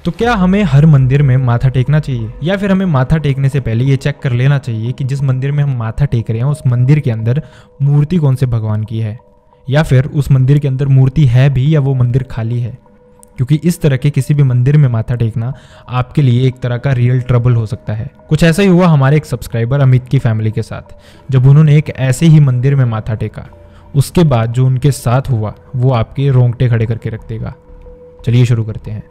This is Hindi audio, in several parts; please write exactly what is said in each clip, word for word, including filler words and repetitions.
तो क्या हमें हर मंदिर में माथा टेकना चाहिए, या फिर हमें माथा टेकने से पहले ये चेक कर लेना चाहिए कि जिस मंदिर में हम माथा टेक रहे हैं उस मंदिर के अंदर मूर्ति कौन से भगवान की है, या फिर उस मंदिर के अंदर मूर्ति है भी या वो मंदिर खाली है। क्योंकि इस तरह के किसी भी मंदिर में माथा टेकना आपके लिए एक तरह का रियल ट्रबल हो सकता है। कुछ ऐसा ही हुआ हमारे एक सब्सक्राइबर अमित की फैमिली के साथ। जब उन्होंने एक ऐसे ही मंदिर में माथा टेका, उसके बाद जो उनके साथ हुआ वो आपके रोंगटे खड़े करके रख देगा। चलिए शुरू करते हैं।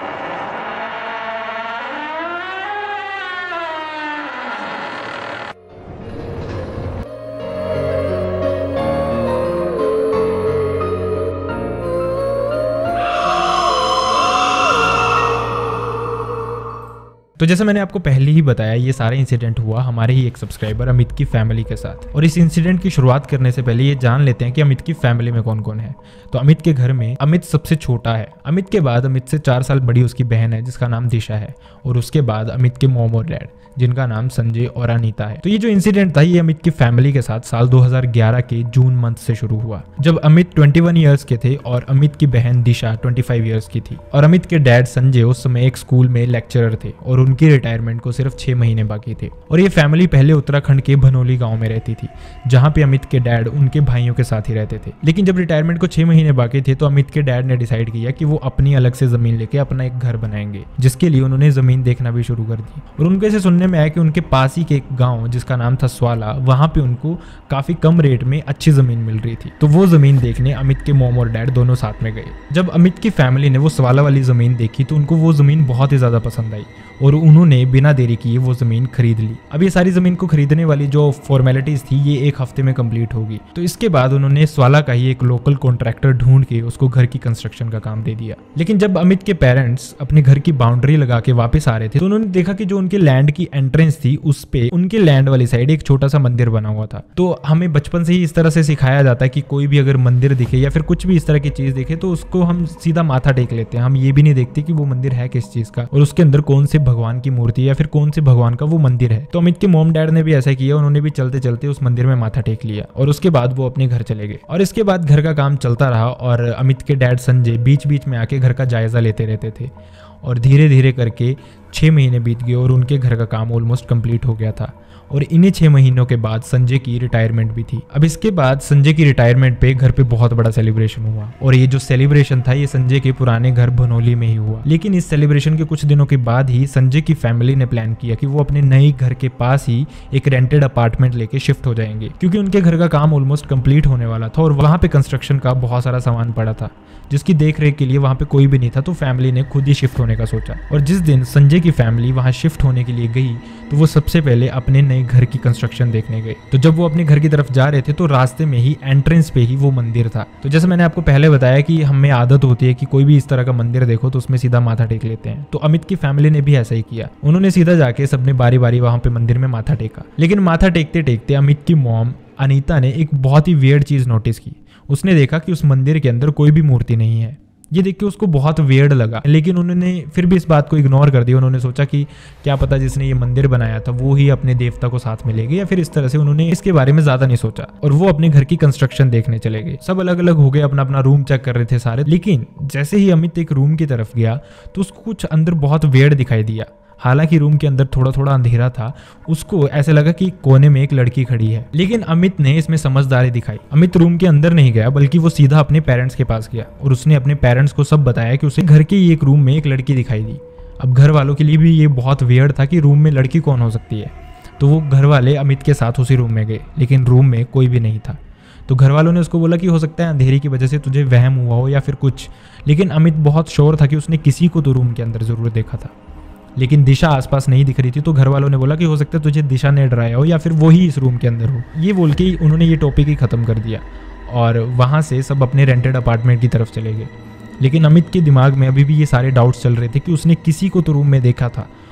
तो जैसे मैंने आपको पहले ही बताया, ये सारा इंसिडेंट हुआ हमारे ही एक सब्सक्राइबर अमित की फैमिली के साथ। और इस इंसिडेंट की शुरुआत करने से पहले ये जान लेते हैं कि अमित की फैमिली में कौन कौन है। तो अमित के घर में अमित सबसे छोटा है। अमित के बाद अमित से चार साल बड़ी उसकी बहन है जिसका नाम दिशा है, और उसके बाद अमित के मॉम और डैड जिनका नाम संजय और अनीता है। तो ये जो इंसिडेंट था ये अमित की फैमिली के साथ साल दो हज़ार ग्यारह के जून मंथ से शुरू हुआ, जब अमित इक्कीस इयर्स के थे और अमित की बहन दिशा पच्चीस इयर्स की थी। और अमित के डैड संजय उस समय एक स्कूल में लेक्चरर थे और उनकी रिटायरमेंट को सिर्फ छह महीने बाकी थे। और ये फैमिली पहले उत्तराखंड के भनोली गांव में रहती थी, जहां पे अमित के डैड उनके भाइयों के साथ ही रहते थे। लेकिन जब रिटायरमेंट को छह महीने बाकी थे तो अमित के डैड ने डिसाइड किया कि वो अपनी अलग से जमीन लेके अपना एक घर बनाएंगे, जिसके लिए उन्होंने जमीन देखना भी शुरू कर दी। और उनके से सुनने में आया कि उनके पास ही के एक गांव जिसका नाम था स्वाला, वहां पे उनको काफी कम रेट में अच्छी जमीन मिल रही थी। तो वो जमीन देखने अमित के मॉम और डैड दोनों साथ में गए। जब अमित की फैमिली ने वो स्वाला वाली जमीन देखी तो उनको वो जमीन बहुत ही ज्यादा पसंद आई और उन्होंने बिना देरी किए वो जमीन खरीद ली। अब ये सारी जमीन को खरीदने वाली जो फॉर्मेलिटीज थी ये एक हफ्ते में कंप्लीट होगी। तो इसके बाद उन्होंने स्वाला का ही एक लोकल कॉन्ट्रैक्टर ढूंढ के उसको घर की कंस्ट्रक्शन का काम दे दिया। लेकिन जब अमित के पेरेंट्स अपने घर की बाउंड्री लगा के वापस आ रहे थे तो उन्होंने देखा कि जो उनके लैंड की एंट्रेंस थी उस पे उनके लैंड वाली साइड एक छोटा सा मंदिर बना हुआ था। तो हमें बचपन से ही इस तरह से सिखाया जाता है कि कोई भी अगर मंदिर दिखे या फिर कुछ भी इस तरह की चीज दिखे तो उसको हम सीधा माथा टेक लेते हैं। हम ये भी नहीं देखते कि वो मंदिर है किस चीज का और उसके अंदर कौन से भगवान की मूर्ति या फिर कौन से भगवान का वो मंदिर है। तो अमित के मॉम डैड ने भी ऐसा किया, उन्होंने भी चलते चलते उस मंदिर में माथा टेक लिया और उसके बाद वो अपने घर चले गए। और इसके बाद घर का काम चलता रहा और अमित के डैड संजय बीच बीच में आके घर का जायजा लेते रहते थे। और धीरे धीरे करके छः महीने बीत गए और उनके घर का काम ऑलमोस्ट कंप्लीट हो गया था। और इन्हीं छः महीनों के बाद संजय की रिटायरमेंट भी थी। अब इसके बाद संजय की रिटायरमेंट पे घर पे बहुत बड़ा सेलिब्रेशन हुआ और ये जो सेलिब्रेशन था ये संजय के पुराने घर भनोली में ही हुआ। लेकिन इस सेलिब्रेशन के कुछ दिनों के बाद ही संजय की फैमिली ने प्लान किया कि वो अपने नए घर के पास ही एक रेंटेड अपार्टमेंट लेके शिफ्ट हो जाएंगे, क्योंकि उनके घर का काम ऑलमोस्ट कंप्लीट होने वाला था और वहाँ पे कंस्ट्रक्शन का बहुत सारा सामान पड़ा था जिसकी देख रेख के लिए वहाँ पे कोई भी नहीं था। तो फैमिली ने खुद ही शिफ्ट होने का सोचा। और जिस दिन संजय की फैमिली वहाँ शिफ्ट होने के लिए गई तो वो सबसे पहले अपने नए घर की कंस्ट्रक्शन देखने गए। तो जब वो अपने घर की तरफ जा रहे थे तो रास्ते में ही एंट्रेंस पे ही वो मंदिर था। तो जैसे मैंने आपको पहले बताया कि हमें आदत होती है कि कोई भी इस तरह का मंदिर देखो तो उसमें सीधा माथा टेक लेते हैं। तो अमित की फैमिली ने भी ऐसा ही किया, उन्होंने सीधा जाके सबने बारी बारी वहां पे मंदिर में माथा टेका। लेकिन माथा टेकते टेकते अमित की मॉम अनीता ने एक बहुत ही वियर्ड चीज नोटिस की। उसने देखा कि उस मंदिर के अंदर कोई भी मूर्ति नहीं है। ये देख के उसको बहुत वियर्ड लगा, लेकिन उन्होंने फिर भी इस बात को इग्नोर कर दिया। उन्होंने सोचा कि क्या पता जिसने ये मंदिर बनाया था वो ही अपने देवता को साथ में ले गए, या फिर इस तरह से उन्होंने इसके बारे में ज्यादा नहीं सोचा और वो अपने घर की कंस्ट्रक्शन देखने चले गए। सब अलग अलग हो गए, अपना अपना रूम चेक कर रहे थे सारे। लेकिन जैसे ही अमित एक रूम की तरफ गया तो उसको कुछ अंदर बहुत वियर्ड दिखाई दिया। हालांकि रूम के अंदर थोड़ा थोड़ा अंधेरा था, उसको ऐसे लगा कि कोने में एक लड़की खड़ी है। लेकिन अमित ने इसमें समझदारी दिखाई। अमित रूम के अंदर नहीं गया बल्कि वो सीधा अपने पेरेंट्स के पास गया और उसने अपने पेरेंट्स को सब बताया कि उसे घर के ही एक रूम में एक लड़की दिखाई दी। अब घर वालों के लिए भी ये बहुत वियर्ड था कि रूम में लड़की कौन हो सकती है। तो वो घर वाले अमित के साथ उसी रूम में गए, लेकिन रूम में कोई भी नहीं था। तो घर वालों ने उसको बोला कि हो सकता है अंधेरे की वजह से तुझे वहम हुआ हो या फिर कुछ। लेकिन अमित बहुत श्योर था कि उसने किसी को तो रूम के अंदर जरूर देखा था। लेकिन दिशा आसपास नहीं दिख रही थी। तो घर वालों ने बोला कि हो सकता है तुझे दिशा ने डराया हो या फिर वो ही इस रूम के अंदर हो। ये बोल के उन्होंने ये टॉपिक ही खत्म कर दिया और वहाँ से सब अपने रेंटेड अपार्टमेंट की तरफ चले गए। लेकिन अमित के दिमाग में अभी भी ये सारे डाउट्स चल रहे थे कि उसने किसी को तो रूम में देखा था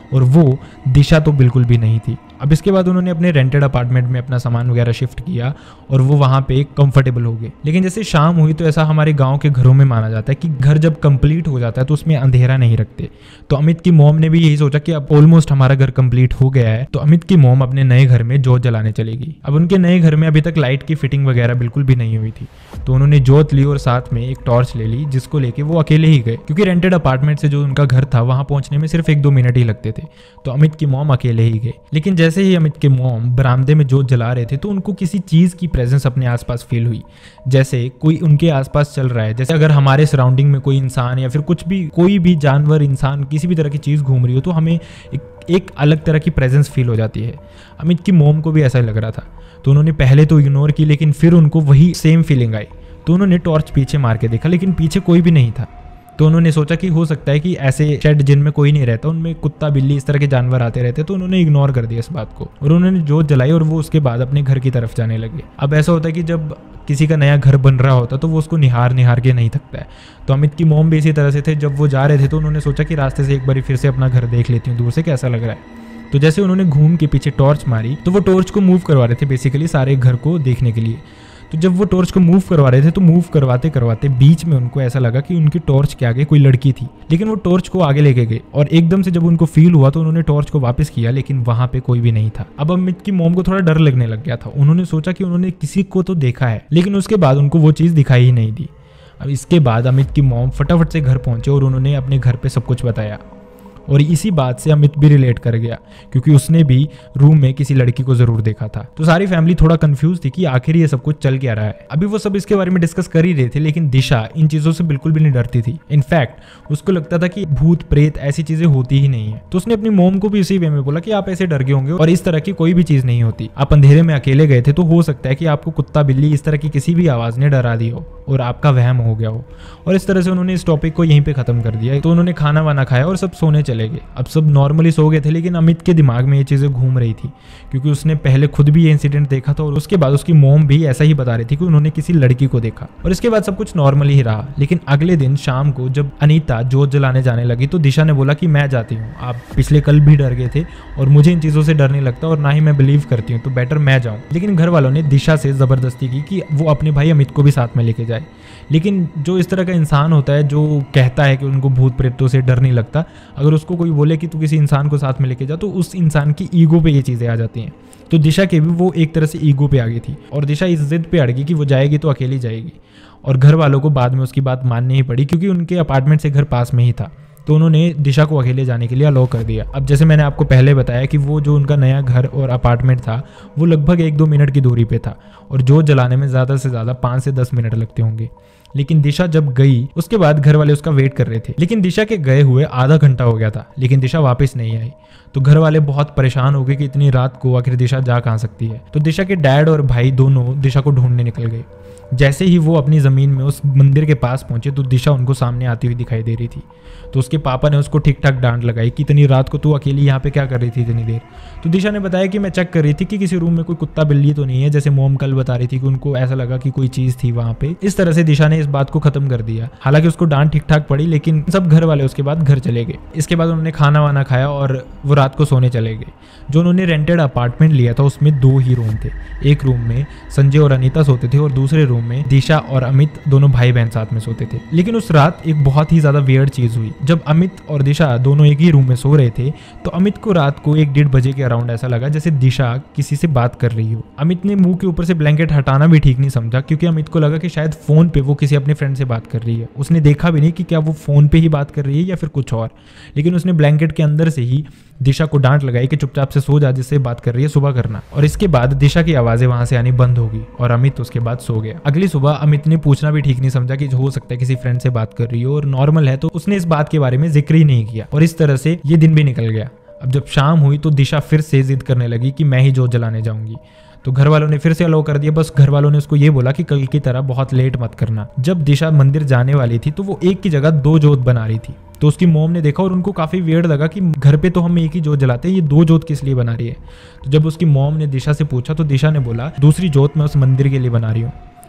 और वो दिशा तो बिल्कुल भी नहीं थी। अब इसके बाद उन्होंने अपने रेंटेड अपार्टमेंट में अपना सामान वगैरह शिफ्ट किया और वो वहाँ पे कंफर्टेबल हो गए। लेकिन जैसे शाम हुई तो ऐसा हमारे गांव के घरों में माना जाता है कि घर जब कंप्लीट हो जाता है तो उसमें अंधेरा नहीं रखते। तो अमित की मॉम ने भी यही सोचा कि अब ऑलमोस्ट हमारा घर कंप्लीट हो गया है, तो अमित की मॉम अपने नए घर में जोत जलाने चलेगी। अब उनके नए घर में अभी तक लाइट की फिटिंग वगैरह बिल्कुल भी नहीं हुई थी, तो उन्होंने जोत ली और साथ में एक टॉर्च ले ली, जिसको लेके वो अकेले ही गए, क्योंकि रेंटेड अपार्टमेंट से जो उनका घर था वहां पहुंचने में सिर्फ एक दो मिनट ही लगते थे। तो अमित की मॉम अकेले ही गए। लेकिन जैसे ही अमित के मॉम बरामदे में जोत जला रहे थे तो उनको किसी चीज की प्रेजेंस अपने आसपास फील हुई, जैसे कोई उनके आसपास चल रहा है। जैसे अगर हमारे सराउंडिंग में कोई इंसान या फिर कुछ भी, कोई भी जानवर, इंसान, किसी भी तरह की चीज घूम रही हो तो हमें एक, एक अलग तरह की प्रेजेंस फील हो जाती है। अमित की मॉम को भी ऐसा लग रहा था, तो उन्होंने पहले तो इग्नोर की, लेकिन फिर उनको वही सेम फीलिंग आई। तो उन्होंने टॉर्च पीछे मार के देखा, लेकिन पीछे कोई भी नहीं था। तो उन्होंने सोचा कि हो सकता है कि ऐसे शेड जिनमें कोई नहीं रहता, उनमें कुत्ता, बिल्ली, इस तरह के जानवर आते रहते, तो उन्होंने इग्नोर कर दिया इस बात को और उन्होंने जोत जलाई और वो उसके बाद अपने घर की तरफ जाने लगे। अब ऐसा होता है कि जब किसी का नया घर बन रहा होता तो वो उसको निहार निहार के नहीं थकता है। तो अमित की मॉम भी इसी तरह से थे। जब वो जा रहे थे तो उन्होंने सोचा कि रास्ते से एक बार फिर से अपना घर देख लेती हूँ, दूर से कैसा लग रहा है। तो जैसे उन्होंने घूम के पीछे टॉर्च मारी तो वो टॉर्च को मूव करवा रहे थे बेसिकली सारे घर को देखने के लिए। तो जब वो टॉर्च को मूव करवा रहे थे तो मूव करवाते करवाते बीच में उनको ऐसा लगा कि उनकी टॉर्च के आगे कोई लड़की थी, लेकिन वो टॉर्च को आगे लेके गए और एकदम से जब उनको फील हुआ तो उन्होंने टॉर्च को वापस किया, लेकिन वहां पे कोई भी नहीं था। अब अमित की मॉम को थोड़ा डर लगने लग गया था। उन्होंने सोचा कि उन्होंने किसी को तो देखा है, लेकिन उसके बाद उनको वो चीज़ दिखाई ही नहीं दी। अब इसके बाद अमित की मॉम फटाफट से घर पहुंचे और उन्होंने अपने घर पे सब कुछ बताया। और इसी बात से अमित भी रिलेट कर गया, क्योंकि उसने भी रूम में किसी लड़की को जरूर देखा था। तो सारी फैमिली थोड़ा कंफ्यूज थी कि आखिर ये सब कुछ चल क्या रहा है। अभी वो सब इसके बारे में डिस्कस कर ही रहे थे, लेकिन दिशा इन चीजों से बिल्कुल भी नहीं डरती थी। इनफैक्ट उसको लगता था कि भूत प्रेत ऐसी चीजें होती ही नहीं है। तो उसने अपनी मॉम को भी इसी वे में बोला कि आप ऐसे डर गए होंगे और इस तरह की कोई भी चीज नहीं होती। आप अंधेरे में अकेले गए थे तो हो सकता है कि आपको कुत्ता, बिल्ली, इस तरह की किसी भी आवाज ने डरा दी हो और आपका वहम हो गया हो। और इस तरह से उन्होंने इस टॉपिक को यहीं पे खत्म कर दिया। तो उन्होंने खाना वाना खाया और सब सोने चले गए। अब सब नॉर्मली सो गए थे, लेकिन अमित के दिमाग में ये चीजें घूम रही थी, क्योंकि उसने पहले खुद भी ये इंसिडेंट देखा था और उसके बाद उसकी मॉम भी ऐसा ही बता रही थी कि उन्होंने किसी लड़की को देखा। और इसके बाद सब कुछ नॉर्मली ही रहा। लेकिन अगले दिन शाम को जब अनीता जोत जलाने जाने लगी तो दिशा ने बोला कि मैं जाती हूँ, आप पिछले कल भी डर गए थे और मुझे इन चीजों से डर नहीं लगता और ना ही मैं बिलीव करती हूँ, तो बेटर मैं जाऊँ। लेकिन घर वालों ने दिशा से जबरदस्ती की कि वो अपने भाई अमित को भी साथ में लेके जाए। लेकिन जो इस तरह का इंसान होता है जो कहता है कि उनको भूत प्रेतों से डर नहीं लगता, अगर उसको कोई बोले कि तू किसी इंसान को साथ में लेके जा तो उस इंसान की ईगो पे ये चीज़ें आ जाती हैं। तो दिशा के भी वो एक तरह से ईगो पे आ गई थी और दिशा इस जिद पे अड़ गई कि वो जाएगी तो अकेली जाएगी। और घर वालों को बाद में उसकी बात माननी ही पड़ी, क्योंकि उनके अपार्टमेंट से घर पास में ही था। तो उन्होंने दिशा को अकेले जाने के लिए अलाउ कर दिया। अब जैसे मैंने आपको पहले बताया कि वो जो उनका नया घर और अपार्टमेंट था वो लगभग एक दो मिनट की दूरी पे था और जोत जलाने में ज़्यादा से ज़्यादा पाँच से दस मिनट लगते होंगे। लेकिन दिशा जब गई उसके बाद घर वाले उसका वेट कर रहे थे, लेकिन दिशा के गए हुए आधा घंटा हो गया था, लेकिन दिशा वापस नहीं आई। तो घर वाले बहुत परेशान हो गए कि इतनी रात को आखिर दिशा जा कहाँ सकती है। तो दिशा के डैड और भाई दोनों दिशा को ढूंढने निकल गए। जैसे ही वो अपनी ज़मीन में उस मंदिर के पास पहुंचे तो दिशा उनको सामने आती हुई दिखाई दे रही थी। तो उसके पापा ने उसको ठीक ठाक डांट लगाई कि इतनी रात को तू अकेली यहाँ पे क्या कर रही थी इतनी देर। तो दिशा ने बताया कि मैं चेक कर रही थी कि किसी रूम में कोई कुत्ता बिल्ली तो नहीं है, जैसे मोम कल बता रही थी कि उनको ऐसा लगा कि कोई चीज़ थी वहाँ पे। इस तरह से दिशा ने इस बात को खत्म कर दिया। हालांकि उसको डांट ठीक ठाक पड़ी, लेकिन सब घर वाले उसके बाद घर चले गए। इसके बाद उन्होंने खाना वाना खाया और वो रात को सोने चले गए। जो उन्होंने रेंटेड अपार्टमेंट लिया था उसमें दो ही रूम थे। एक रूम में संजय और अनीता सोते थे और दूसरे रूम में दिशा और अमित दोनों भाई बहन साथ में सोते थे। लेकिन उस रात एक बहुत ही ज्यादा वियर्ड चीज हुई। जब अमित और दिशा दोनों एक ही रूम में सो रहे थे तो अमित को रात को एक डेढ़ बजे के अराउंड ऐसा लगा जैसे दिशा किसी से बात कर रही हो। अमित ने मुंह के ऊपर से ब्लैंकेट हटाना भी ठीक नहीं समझा, क्योंकि अमित को लगा कि शायद फोन पे वो किसी अपने फ्रेंड से बात कर रही है। उसने देखा भी नहीं कि क्या वो फोन पे ही बात कर रही है या फिर कुछ और, लेकिन उसने ब्लैंकेट के अंदर से ही दिशा को डांट लगाई कि चुपचाप से सो जा, जिससे बात कर रही है सुबह करना। और इसके बाद दिशा की आवाजें वहां से आनी बंद होगी और अमित उसके बाद सो गया। अगली सुबह अमित ने पूछना भी ठीक नहीं समझा कि हो सकता है किसी फ्रेंड से बात कर रही हो और नॉर्मल है, तो उसने इस बात के बारे में जिक्र ही नहीं किया और इस तरह से ये दिन भी निकल गया। अब जब शाम हुई तो दिशा फिर से जिद करने लगी कि मैं ही जोत जलाने जाऊंगी। तो घर वालों ने फिर से अलाउ कर दिया। बस घर वालों ने उसको ये बोला कि कल की तरह बहुत लेट मत करना। जब दिशा मंदिर जाने वाली थी तो वो एक की जगह दो जोत बना रही थी। तो उसकी मोम ने देखा और उनको काफ़ी वियर्ड लगा कि घर पे तो हम एक ही जोत जलाते हैं, ये दो जोत किस लिए बना रही है। तो जब उसकी मोम ने दिशा से पूछा तो दिशा ने बोला दूसरी जोत मैं उस मंदिर के लिए बना रही हूँ।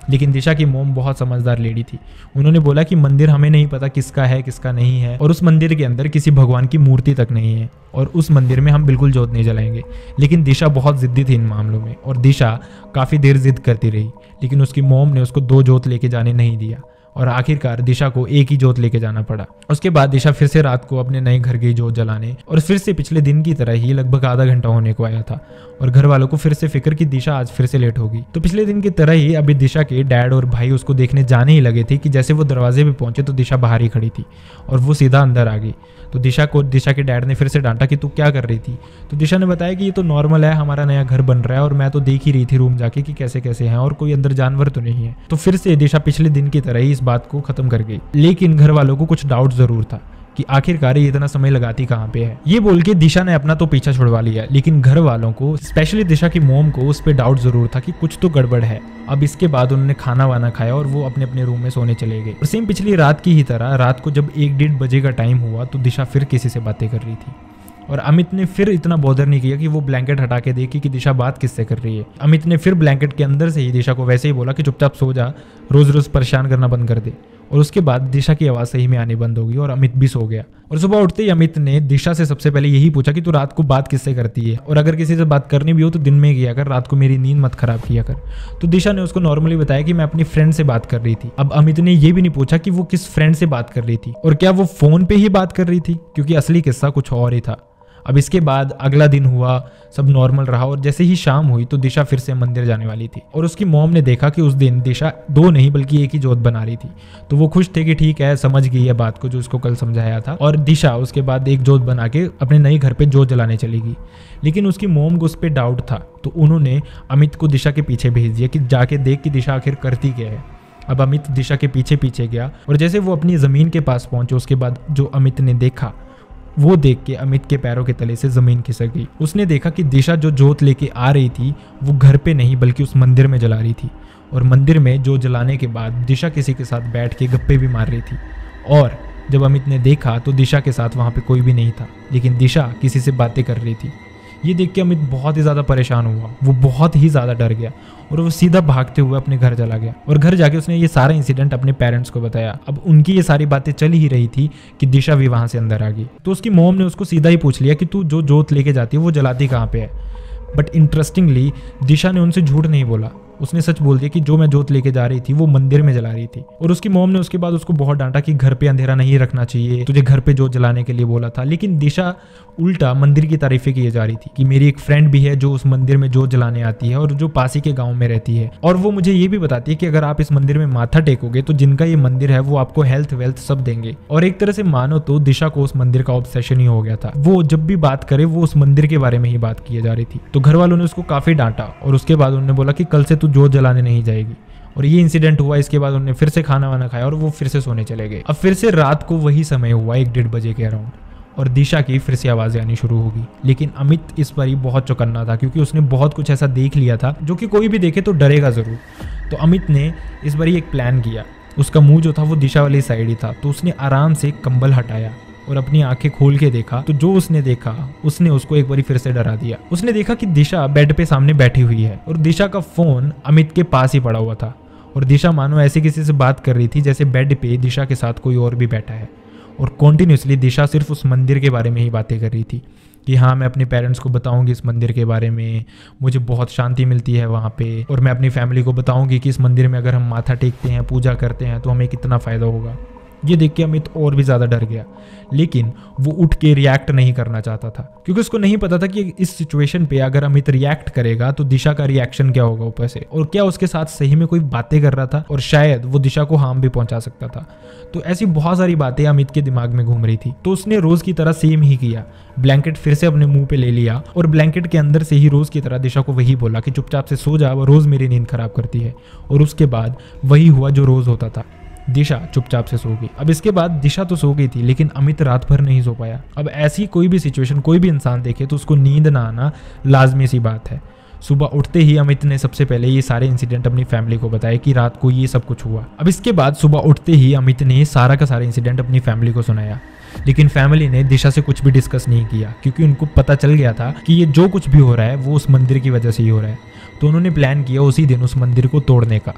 लेकिन दिशा की मोम बहुत समझदार लेडी थी। उन्होंने बोला कि मंदिर हमें नहीं पता किसका है किसका नहीं है, और उस मंदिर के अंदर किसी भगवान की मूर्ति तक नहीं है, और उस मंदिर में हम बिल्कुल जोत नहीं जलाएंगे। लेकिन दिशा बहुत जिद्दी थी इन मामलों में, और दिशा काफ़ी देर जिद करती रही, लेकिन उसकी मोम ने उसको दो जोत लेके जाने नहीं दिया, और आखिरकार दिशा को एक ही जोत लेके जाना पड़ा। उसके बाद दिशा फिर से रात को अपने नए घर गई जोत जलाने, और फिर से पिछले दिन की तरह ही लगभग आधा घंटा होने को आया था, और घर वालों को फिर से फिक्र कि दिशा आज फिर से लेट होगी। तो पिछले दिन की तरह ही अभी दिशा के डैड और भाई उसको देखने जाने ही लगे थे कि जैसे वो दरवाजे पे पहुंचे तो दिशा बाहर ही खड़ी थी, और वो सीधा अंदर आ गई। तो दिशा को दिशा के डैड ने फिर से डांटा कि तू क्या कर रही थी। तो दिशा ने बताया कि ये तो नॉर्मल है, हमारा नया घर बन रहा है, और मैं तो देख ही रही थी रूम जाके कि कैसे कैसे हैं, और कोई अंदर जानवर तो नहीं है। तो फिर से दिशा पिछले दिन की तरह ही इस बात को खत्म कर गई। लेकिन घर वालों को कुछ डाउट जरूर था कि आखिरकार ये इतना समय लगाती कहाँ पे है। ये बोल के दिशा ने अपना तो पीछा छुड़वा लिया, लेकिन घर वालों को स्पेशली दिशा की मोम को उस पर डाउट जरूर था कि कुछ तो गड़बड़ है। अब इसके बाद उन्होंने खाना वाना खाया और वो अपने अपने रूम में सोने चले गए। और सेम पिछली रात की ही तरह रात को जब एक डेढ़ बजे का टाइम हुआ तो दिशा फिर किसी से बातें कर रही थी, और अमित ने फिर इतना बॉदर नहीं किया कि वो ब्लैंकेट हटा के देखी कि दिशा बात किससे कर रही है। अमित ने फिर ब्लैंकेट के अंदर से ही दिशा को वैसे ही बोला कि चुपचाप सो जा, रोज रोज परेशान करना बंद कर दे। और उसके बाद दिशा की आवाज़ सही में आनी बंद हो गई और अमित भी सो गया। और सुबह उठते ही अमित ने दिशा से सबसे पहले यही पूछा कि तू रात को बात किससे करती है, और अगर किसी से बात करनी भी हो तो दिन में किया कर, रात को मेरी नींद मत खराब किया कर। तो दिशा ने उसको नॉर्मली बताया कि मैं अपनी फ्रेंड से बात कर रही थी। अब अमित ने ये भी नहीं पूछा कि वो किस फ्रेंड से बात कर रही थी, और क्या वो फोन पे ही बात कर रही थी, क्योंकि असली किस्सा कुछ और ही था। अब इसके बाद अगला दिन हुआ, सब नॉर्मल रहा, और जैसे ही शाम हुई तो दिशा फिर से मंदिर जाने वाली थी, और उसकी मॉम ने देखा कि उस दिन दिशा दो नहीं बल्कि एक ही जोत बना रही थी। तो वो खुश थे कि ठीक है, समझ गई है बात को जो उसको कल समझाया था, और दिशा उसके बाद एक जोत बना के अपने नए घर पे जोत जलाने चलेगी। लेकिन उसकी मॉम को उस पर डाउट था, तो उन्होंने अमित को दिशा के पीछे भेज दिया कि जाके देख कि दिशा आखिर करती क्या है। अब अमित दिशा के पीछे पीछे गया, और जैसे वो अपनी ज़मीन के पास पहुंचे उसके बाद जो अमित ने देखा वो देख के अमित के पैरों के तले से जमीन खिसक गई। उसने देखा कि दिशा जो जोत लेके आ रही थी वो घर पे नहीं बल्कि उस मंदिर में जला रही थी, और मंदिर में जोत जलाने के बाद दिशा किसी के साथ बैठ के गप्पे भी मार रही थी। और जब अमित ने देखा तो दिशा के साथ वहाँ पे कोई भी नहीं था, लेकिन दिशा किसी से बातें कर रही थी। ये देख के अमित बहुत ही ज़्यादा परेशान हुआ, वो बहुत ही ज़्यादा डर गया, और वो सीधा भागते हुए अपने घर चला गया। और घर जाके उसने ये सारा इंसिडेंट अपने पेरेंट्स को बताया। अब उनकी ये सारी बातें चल ही रही थी कि दिशा भी वहाँ से अंदर आ गई। तो उसकी मॉम ने उसको सीधा ही पूछ लिया कि तू जो जोत लेके जाती है वो जलाती कहाँ पे है। बट इंटरेस्टिंगली दिशा ने उनसे झूठ नहीं बोला, उसने सच बोल दिया कि जो मैं जोत लेके जा रही थी वो मंदिर में जला रही थी। और उसकी मॉम ने उसके बाद उसको बहुत डांटा कि घर पे अंधेरा नहीं रखना चाहिए, तुझे घर पे जोत जलाने के लिए बोला था। लेकिन दिशा उल्टा मंदिर की तारीफें किए जा रही थी कि मेरी एक फ्रेंड भी है जो उस मंदिर में जोत जलाने आती है और जो पास ही के गाँव में रहती है, और वो मुझे ये भी बताती है कि अगर आप इस मंदिर में माथा टेकोगे तो जिनका ये मंदिर है वो आपको हेल्थ वेल्थ सब देंगे। और एक तरह से मानो तो दिशा को उस मंदिर का ऑब्सेशन ही हो गया था। वो जब भी बात करे वो उस मंदिर के बारे में ही बात किए जा रही थी। तो घर वालों ने उसको काफी डांटा, और उसके बाद उन्होंने बोला कि कल से तू जोत जलाने नहीं जाएगी। और ये इंसिडेंट हुआ। इसके बाद उन्होंने फिर से खाना वाना खाया और वो फिर से सोने चले गए। अब फिर से रात को वही समय हुआ, एक डेढ़ बजे के अराउंड, और दिशा की फिर से आवाज़ें आनी शुरू होगी। लेकिन अमित इस बार ही बहुत चौकन्ना था, क्योंकि उसने बहुत कुछ ऐसा देख लिया था जो कि कोई भी देखे तो डरेगा ज़रूर। तो अमित ने इस बार ही एक प्लान किया। उसका मुंह जो था वो दिशा वाली साइड ही था, तो उसने आराम से कंबल हटाया और अपनी आंखें खोल के देखा। तो जो उसने देखा उसने उसको एक बार फिर से डरा दिया। उसने देखा कि दिशा बेड पे सामने बैठी हुई है और दिशा का फोन अमित के पास ही पड़ा हुआ था, और दिशा मानो ऐसे किसी से बात कर रही थी जैसे बेड पे दिशा के साथ कोई और भी बैठा है। और कॉन्टिन्यूसली दिशा सिर्फ उस मंदिर के बारे में ही बातें कर रही थी कि हाँ, मैं अपने पेरेंट्स को बताऊंगी इस मंदिर के बारे में, मुझे बहुत शांति मिलती है वहाँ पे, और मैं अपनी फैमिली को बताऊंगी कि इस मंदिर में अगर हम माथा टेकते हैं, पूजा करते हैं तो हमें कितना फ़ायदा होगा। ये देख के अमित और भी ज़्यादा डर गया, लेकिन वो उठ के रिएक्ट नहीं करना चाहता था, क्योंकि उसको नहीं पता था कि इस सिचुएशन पे अगर अमित रिएक्ट करेगा तो दिशा का रिएक्शन क्या होगा ऊपर से, और क्या उसके साथ सही में कोई बातें कर रहा था और शायद वो दिशा को हार्म भी पहुंचा सकता था। तो ऐसी बहुत सारी बातें अमित के दिमाग में घूम रही थी। तो उसने रोज की तरह सेम ही किया, ब्लैंकेट फिर से अपने मुंह पे ले लिया और ब्लैंकेट के अंदर से ही रोज की तरह दिशा को वही बोला कि चुपचाप से सो जा, वो रोज मेरी नींद खराब करती है। और उसके बाद वही हुआ जो रोज होता था, दिशा चुपचाप से सो गई। अब इसके बाद दिशा तो सो गई थी, लेकिन अमित रात भर नहीं सो पाया। अब ऐसी कोई भी सिचुएशन कोई भी इंसान देखे तो उसको नींद ना आना लाजमी सी बात है। सुबह उठते ही अमित ने सबसे पहले ये सारे इंसिडेंट अपनी फैमिली को बताया कि रात को ये सब कुछ हुआ। अब इसके बाद सुबह उठते ही अमित ने सारा का सारा इंसिडेंट अपनी फैमिली को सुनाया, लेकिन फैमिली ने दिशा से कुछ भी डिस्कस नहीं किया, क्योंकि उनको पता चल गया था कि ये जो कुछ भी हो रहा है वो उस मंदिर की वजह से ही हो रहा है। तो उन्होंने प्लान किया उसी दिन उस मंदिर को तोड़ने का।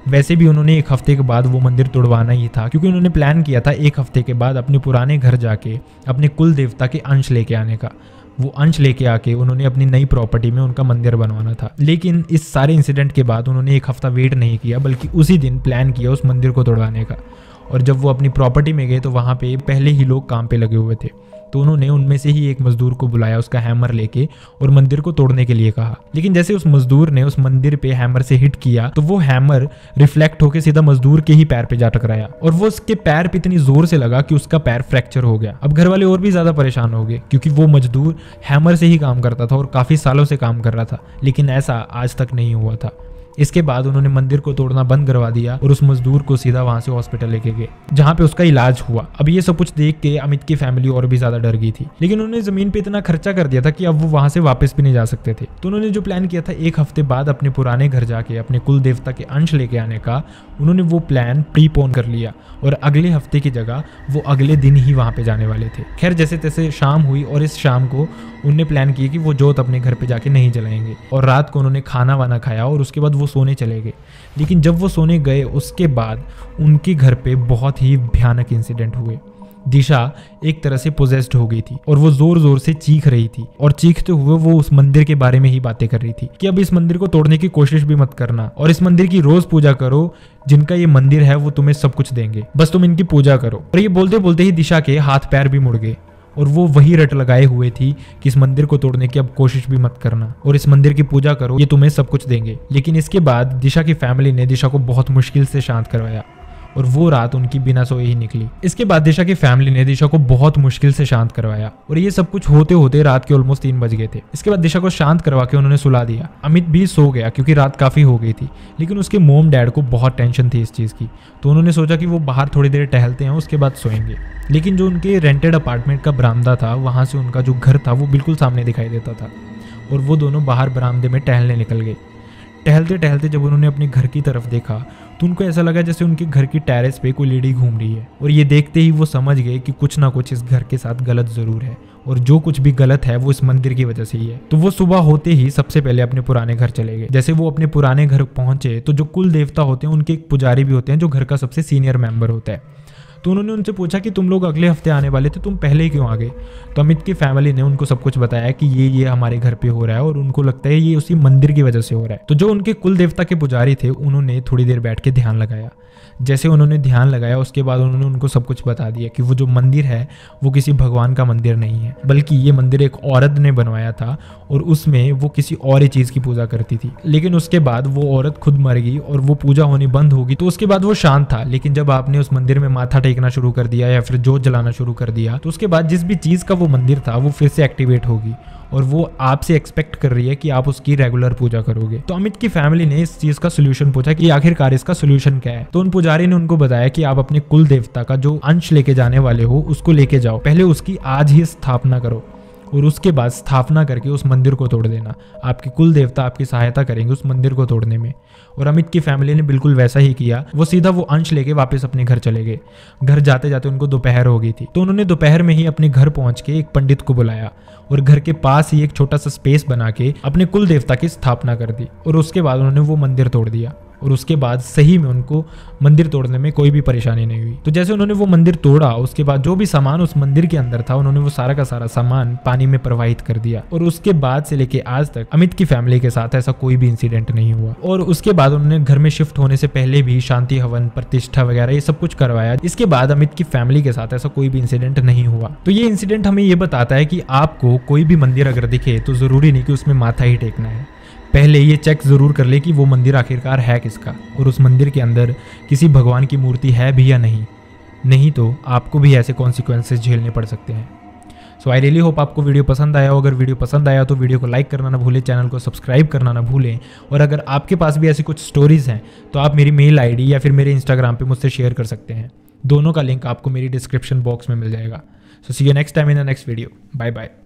वैसे भी उन्होंने एक हफ्ते के बाद वो मंदिर तोड़वाना ही था, क्योंकि उन्होंने प्लान किया था एक हफ्ते के बाद अपने पुराने घर जाके अपने कुल देवता के अंश लेके आने का। वो अंश लेके आके उन्होंने अपनी नई प्रॉपर्टी में उनका मंदिर बनवाना था। लेकिन इस सारे इंसिडेंट के बाद उन्होंने एक हफ्ता वेट नहीं किया, बल्कि उसी दिन प्लान किया उस मंदिर को तोड़वाने का। और जब वो अपनी प्रॉपर्टी में गए तो वहाँ पे पहले ही लोग काम पे लगे हुए थे, तो उन्होंने उनमें से ही एक मजदूर को बुलाया उसका हैमर लेके और मंदिर को तोड़ने के लिए कहा। लेकिन जैसे उस मजदूर ने उस मंदिर पे हैमर से हिट किया तो वो हैमर रिफ्लेक्ट होकर सीधा मजदूर के ही पैर पे जा टकराया और वो उसके पैर पे इतनी जोर से लगा कि उसका पैर फ्रैक्चर हो गया। अब घर वाले और भी ज्यादा परेशान हो गए, क्योंकि वो मजदूर हैमर से ही काम करता था और काफी सालों से काम कर रहा था, लेकिन ऐसा आज तक नहीं हुआ था। इसके बाद उन्होंने मंदिर को तोड़ना बंद करवा दिया और उस मजदूर को सीधा वहां से हॉस्पिटल लेके गए, जहां पे उसका इलाज हुआ। अब ये सब कुछ देख के अमित की फैमिली और भी ज्यादा डर गई थी, लेकिन उन्होंने जमीन पे इतना खर्चा कर दिया था कि अब वो वहां से वापस भी नहीं जा सकते थे। तो उन्होंने जो प्लान किया था एक हफ्ते बाद अपने पुराने घर जाके अपने कुल देवता के अंश लेके आने का, उन्होंने वो प्लान प्रीपोन कर लिया और अगले हफ्ते की जगह वो अगले दिन ही वहां पे जाने वाले थे। खैर जैसे तैसे शाम हुई और इस शाम को उन्होंने प्लान किया कि वो जोत अपने घर पे जाके नहीं जलाएंगे, और रात को उन्होंने खाना वाना खाया और उसके बाद वो सोने चले गए। लेकिन जब वो सोने गए उसके बाद उनके घर पे बहुत ही भयानक इंसिडेंट हुए। दिशा एक तरह से पोजेस्ड हो गई थी और वो जोर जोर से चीख रही थी, और चीखते हुए वो उस मंदिर के बारे में ही बातें कर रही थी कि अब इस मंदिर को तोड़ने की कोशिश भी मत करना और इस मंदिर की रोज पूजा करो, जिनका ये मंदिर है वो तुम्हें सब कुछ देंगे, बस तुम इनकी पूजा करो। और ये बोलते बोलते ही दिशा के हाथ पैर भी मुड़ गए और वो वही रट लगाए हुए थी कि इस मंदिर को तोड़ने की अब कोशिश भी मत करना और इस मंदिर की पूजा करो, ये तुम्हें सब कुछ देंगे। लेकिन इसके बाद दिशा की फैमिली ने दिशा को बहुत मुश्किल से शांत करवाया और वो रात उनकी बिना सोए ही निकली। इसके बाद दिशा की फैमिली ने दिशा को बहुत मुश्किल से शांत करवाया और ये सब कुछ होते होते रात के ऑलमोस्ट तीन बज गए थे। इसके बाद दिशा को शांत करवा के उन्होंने सुला दिया। अमित भी सो गया क्योंकि रात काफी हो गई थी, लेकिन उसके मोम डैड को बहुत टेंशन थी इस चीज की, तो उन्होंने सोचा कि वो बाहर थोड़ी देर टहलते हैं उसके बाद सोएंगे। लेकिन जो उनके रेंटेड अपार्टमेंट का बरामदा था, वहां से उनका जो घर था वो बिल्कुल सामने दिखाई देता था और वो दोनों बाहर बरामदे में टहलने निकल गए। टहलते टहलते जब उन्होंने अपने घर की तरफ देखा तो उनको ऐसा लगा जैसे उनके घर की टेरेस पे कोई लेडी घूम रही है, और ये देखते ही वो समझ गए कि कुछ ना कुछ इस घर के साथ गलत जरूर है, और जो कुछ भी गलत है वो इस मंदिर की वजह से ही है। तो वो सुबह होते ही सबसे पहले अपने पुराने घर चले गए। जैसे वो अपने पुराने घर पहुंचे तो जो कुल देवता होते हैं उनके एक पुजारी भी होते हैं जो घर का सबसे सीनियर मेंबर होता है। तो उन्होंने उनसे पूछा कि तुम लोग अगले हफ्ते आने वाले थे, तुम पहले ही क्यों आ गए? तो अमित की फैमिली ने उनको सब कुछ बताया कि ये ये हमारे घर पे हो रहा है और उनको लगता है ये उसी मंदिर की वजह से हो रहा है। तो जो उनके कुल देवता के पुजारी थे उन्होंने थोड़ी देर बैठ के ध्यान लगाया। जैसे उन्होंने ध्यान लगाया उसके बाद उन्होंने उनको सब कुछ बता दिया कि वो जो मंदिर है वो किसी भगवान का मंदिर नहीं है, बल्कि ये मंदिर एक औरत ने बनवाया था और उसमें वो किसी और ही चीज़ की पूजा करती थी। लेकिन उसके बाद वो औरत खुद मर गई और वो पूजा होनी बंद होगी, तो उसके बाद वो शांत था। लेकिन जब आपने उस मंदिर में माथा टेकना शुरू कर दिया या फिर जोत जलाना शुरू कर दिया, तो उसके बाद जिस भी चीज़ का वो मंदिर था वो फिर से एक्टिवेट होगी और वो आपसे एक्सपेक्ट कर रही है कि आप उसकी रेगुलर पूजा करोगे। तो अमित की फैमिली ने इस चीज का सोल्यूशन पूछा कि आखिरकार इसका सोल्यूशन क्या है। तो उन पुजारी ने उनको बताया कि आप अपने कुल देवता का जो अंश लेके जाने वाले हो उसको लेके जाओ, पहले उसकी आज ही स्थापना करो और उसके बाद स्थापना करके उस मंदिर को तोड़ देना। आपके कुल देवता आपकी सहायता करेंगे उस मंदिर को तोड़ने में। और अमित की फैमिली ने बिल्कुल वैसा ही किया। वो सीधा वो अंश लेके वापस अपने घर चले गए। घर जाते जाते उनको दोपहर हो गई थी, तो उन्होंने दोपहर में ही अपने घर पहुंच के एक पंडित को बुलाया और घर के पास ही एक छोटा सा स्पेस बना के अपने कुल देवता की स्थापना कर दी और उसके बाद उन्होंने वो मंदिर तोड़ दिया। और उसके बाद सही में उनको मंदिर तोड़ने में कोई भी परेशानी नहीं हुई। तो जैसे उन्होंने वो मंदिर तोड़ा, उसके बाद जो भी सामान उस मंदिर के अंदर था उन्होंने वो सारा का सारा सामान पानी में प्रवाहित कर दिया। और उसके बाद से लेके आज तक अमित की फैमिली के साथ ऐसा कोई भी इंसिडेंट नहीं हुआ। और उसके बाद उन्होंने घर में शिफ्ट होने से पहले भी शांति हवन, प्रतिष्ठा वगैरह ये सब कुछ करवाया। इसके बाद अमित की फैमिली के साथ ऐसा कोई भी इंसिडेंट नहीं हुआ। तो ये इंसिडेंट हमें ये बताता है कि आपको कोई भी मंदिर अगर दिखे तो जरूरी नहीं कि उसमें माथा ही टेकना है। पहले ये चेक ज़रूर कर ले कि वो मंदिर आखिरकार है किसका और उस मंदिर के अंदर किसी भगवान की मूर्ति है भी या नहीं। नहीं तो आपको भी ऐसे कॉन्सिक्वेंसेस झेलने पड़ सकते हैं। सो आई रियली होप आपको वीडियो पसंद आया हो। अगर वीडियो पसंद आया तो वीडियो को लाइक करना ना भूलें, चैनल को सब्सक्राइब करना ना भूलें। और अगर आपके पास भी ऐसी कुछ स्टोरीज़ हैं तो आप मेरी मेल आईडी या फिर मेरे इंस्टाग्राम पे मुझसे शेयर कर सकते हैं। दोनों का लिंक आपको मेरी डिस्क्रिप्शन बॉक्स में मिल जाएगा। So see you next time in the next video. Bye bye.